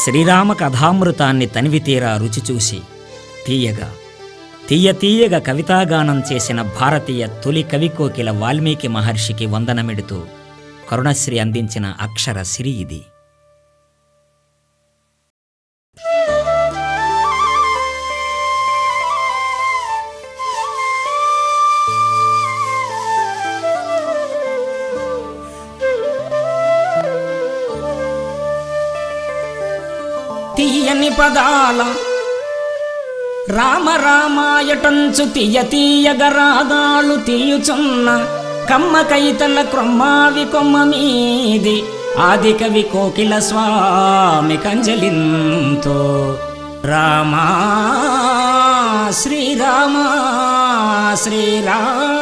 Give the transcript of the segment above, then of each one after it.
శ్రీరామ కథామృతాన్ని తనివితీరా రుచిచూసి తీయగా కవితాగానం చేసిన భారతీయ తొలి కవికోకిల వాల్మీకి మహర్షికి వందనమిడుతూ కరుణశ్రీ అందించిన అక్షర సిరి ఇది. తీయని పదాల రామ రామాయటంచు తీయగ రాగాలు తీయుచున్న కమ్మ కైతల క్రొమ్మావి కొమ్మ మీది ఆది కవి కోకిల స్వామి కంజలింతో రామా శ్రీరామ శ్రీరామ.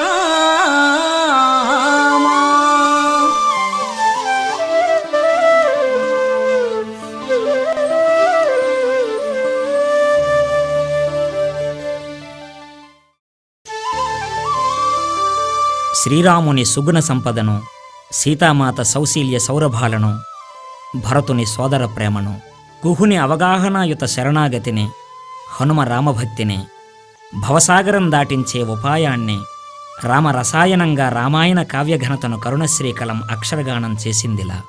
శ్రీరాముని సుగుణ సంపదను, సీతామాత సౌశీల్య సౌరభాలను, భరతుని సోదర ప్రేమను, గుహుని అవగాహనాయుత శరణాగతిని, హనుమ రామభక్తిని, భవసాగరం దాటించే ఉపాయాన్ని, రామరసాయనంగా రామాయణ కావ్యఘనతను కరుణశ్రీ కలం అక్షరగానం చేసిందిలా.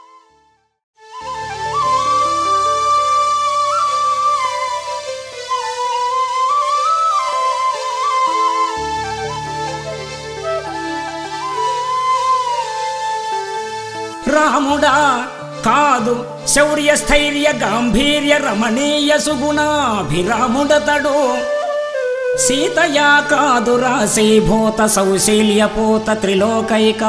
రాముడా కాదు శౌర్య స్థైర్య గాంభీర్య రమణీయ సుగుణాభిరాముడతడు, సీతయా కాదు రాశీభూత సౌశీల్యపూత త్రిలోకైక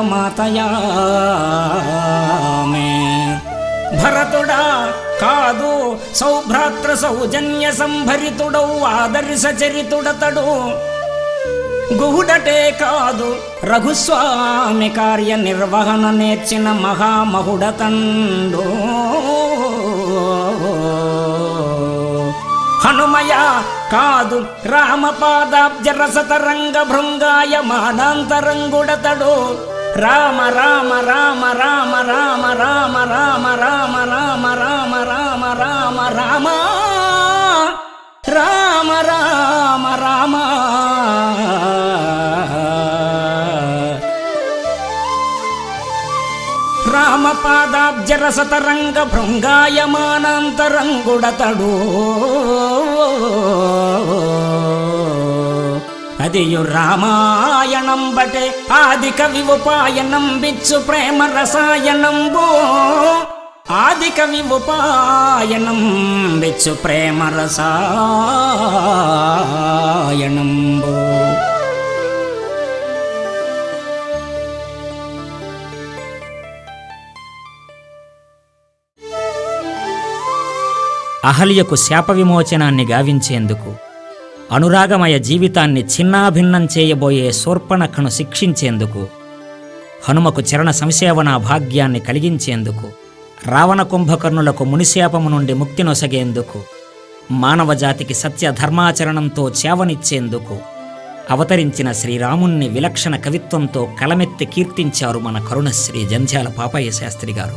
మాతయామే. భరతుడా కాదు సౌభ్రాత్ర సౌజన్య సంభరితుడౌ ఆదర్శ చరితుడతడు, గుహుడటే కాదు రఘుస్వామి కార్య నిర్వహణ నేర్చిన మహామహుడతండు. హనుమయ కాదు రామపాదాబ్జ రసతరంగ భృంగాయ మానాంతరంగుడతడు, రామ రామ రామ రామ రామ రామ రామ రామ రామ రామ రామ రామ రామ రామ రామ రామ. రామపాదాబ్జరసతరంగ భృంగాయమానాంతరంగుడతడు, అదియు రామాయణం బటే ఆది కవి ఉపాయనం బిచ్చు ప్రేమ రసాయనంబో, ఆది కవి ఉపాయనం బిచ్చు ప్రేమ రసాయనంబో. అహల్యకు శాప విమోచనాన్ని గావించేందుకు, అనురాగమయ జీవితాన్ని చిన్నాభిన్నం చేయబోయే శూర్పణఖను శిక్షించేందుకు, హనుమకు చరణ సంసేవనా భాగ్యాన్ని కలిగించేందుకు, రావణ కుంభకర్ణులకు మునిశాపము నుండి ముక్తి నొసగేందుకు, మానవజాతికి సత్య ధర్మాచరణంతో చేవనిచ్చేందుకు అవతరించిన శ్రీరాముణ్ణి విలక్షణ కవిత్వంతో కలమెత్తి కీర్తించారు మన కరుణశ్రీ జంధ్యాల పాపయ్య శాస్త్రి గారు.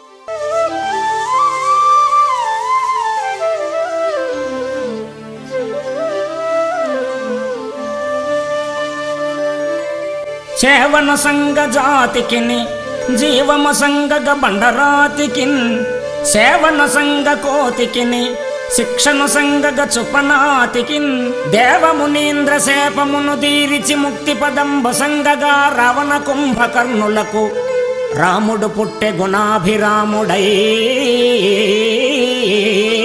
చేవన సంగ జాతికిని జీవమ సంగగ బండరాతికిన్, సేవన సంగ కోతికిని శిక్షణ సంగగ చుపనాతికిన్, దేవమునీంద్ర శాపమును దీరిచి ముక్తి పదంబ సంగగా రావణ కుంభకర్ణులకు రాముడు పుట్టె గుణాభిరాముడై.